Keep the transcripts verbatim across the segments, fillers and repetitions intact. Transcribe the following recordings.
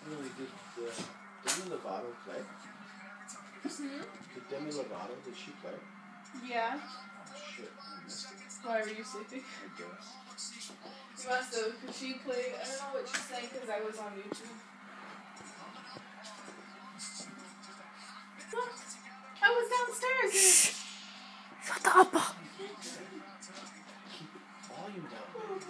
Really, did uh, Demi Lovato play? Hmm? Did Demi Lovato, did she play? Yeah. Oh shit, I missed it. Why were you sleeping? I guess. You must have, because she played, I don't know what she sang because I was on YouTube. What? I was downstairs. Shut up! Keep volume down.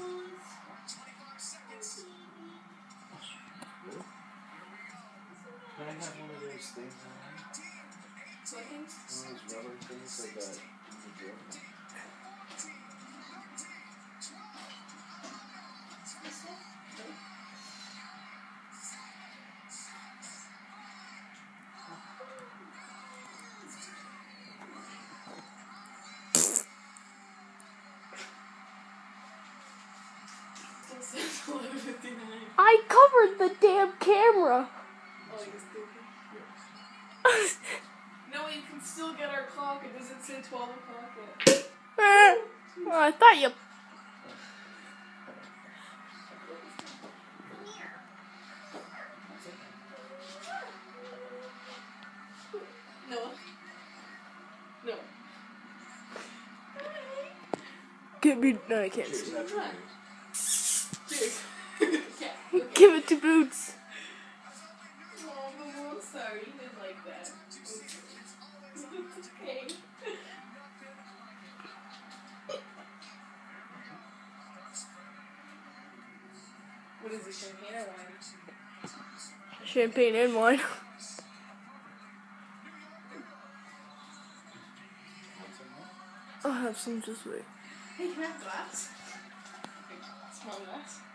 Really? Can I have one of those things on? What things? One of those rubber things like that in the drill? eleven fifty-nine. I covered the damn camera. Oh, you're stupid. No, you can still get our clock. It doesn't say twelve o'clock yet. Oh, I thought you. No. No. Give me. No, I can't see. Cheers, What? Cheers. Yeah. Okay. Give it to Boots. Oh, I'm sorry. You didn't like that. It's okay. What is it, champagne or wine? Champagne and wine. I'll have some just wait. Hey, can I have a glass? Small glass.